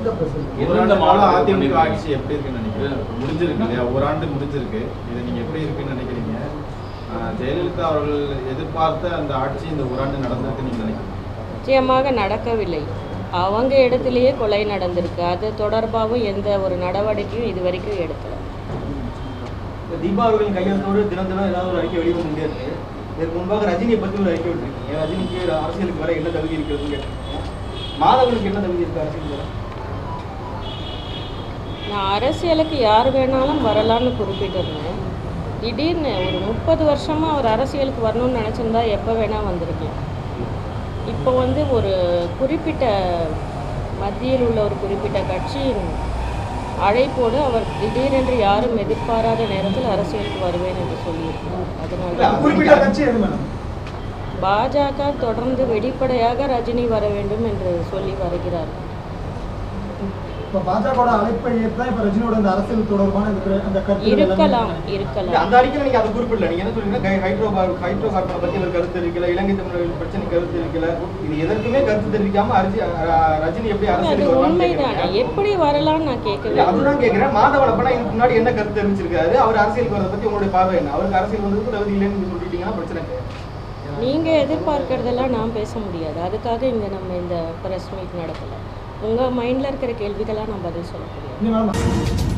அதிமுக ஆட்சி எப்படி இருக்குன்னு நினைக்கிறேன்? முடிஞ்சிருக்கு இல்லையா, ஓராண்டு முடிஞ்சிருக்கு. இது நீங்க எப்படி இருக்குன்னு நினைக்கிறீங்க? ஜெயலலிதா அவர்கள் எதிர்பார்த்த அந்த ஆட்சி இந்த ஓராண்டு நடந்திருக்கு நீங்க நினைக்கிறீங்க? நிச்சயமாக நடக்கவில்லை. அவங்க இடத்துலையே கொலை நடந்திருக்கு. அது தொடர்பாகவும் எந்த ஒரு நடவடிக்கையும் இது வரைக்கும் எடுக்கல. தீபா அவர்களின் கையெழுத்தோடு தினம் தினம் ஏதாவது ஒரு அறிக்கை வெளிவந்துட்டே இருக்கு. இதற்கு முன்பாக ரஜினியை பற்றி ஒரு அறிக்கை விட்டுருக்கீங்க. ரஜினிக்கு அரசியலுக்கு வர என்ன தகுதி இருக்கிறதுன்னு கேட்டிருக்கீங்க. மாதவனுக்கு என்ன தகுதி இருக்கு அரசியல்? நான் அரசியலுக்கு யார் வேணாலும் வரலான்னு குறிப்பிட்டிருந்தேன். திடீர்னு ஒரு 30 வருஷமாக அவர் அரசியலுக்கு வரணும்னு நினச்சிருந்தா எப்போ வேணால் வந்திருக்கலாம். இப்போ ஒரு குறிப்பிட்ட மத்தியில் உள்ள ஒரு குறிப்பிட்ட கட்சியின் அழைப்போடு அவர் திடீரென்று யாரும் எதிர்பாராத நேரத்தில் அரசியலுக்கு வருவேன் என்று சொல்லியிருக்கிறார். அதனால் பாஜக தொடர்ந்து வெளிப்படையாக ரஜினி வர வேண்டும் என்று சொல்லி வருகிறார். இருக்கலாம் இருக்கலாம். அந்த அறிக்கையில நீங்க அதை குறிப்பிடல. நீங்க என்ன சொல்றீங்க? ஹைட்ரோ கார்பனை பத்தி ஒரு கருத்து இருக்கல, இலங்கை தமிழர்கள் பிரச்சனை கருத்து இருக்கல, இது எதற்குமே கருத்து தெரிவிக்காம ரஜினி எப்படி அரசியலுக்கு வருவாங்க? உண்மைதானே, எப்படி வரலாம்னு நான் கேட்கல. அதுதான் கேட்கிறேன். மாதவன் அப்பனா இதுக்கு முன்னாடி என்ன கருத்து தெரிவிச்சிருக்காரு? அவர் அரசியலுக்கு வரதை பத்தி உங்களுடைய பார்வை என்ன? அவருக்கு அரசியல் வந்ததுக்கு தகுதி இல்லைன்னு சொல்லிட்டீங்கன்னா பிரச்சனை. நீங்க எதிர்பார்க்கறதெல்லாம் நான் பேச முடியாது. அதுக்காக நம்ம இந்த பிரஸ் மீட் நடத்தல. உங்க மைண்ட்ல இருக்கிற கேள்விகளாக நான் பதில் சொல்ல முடியாது.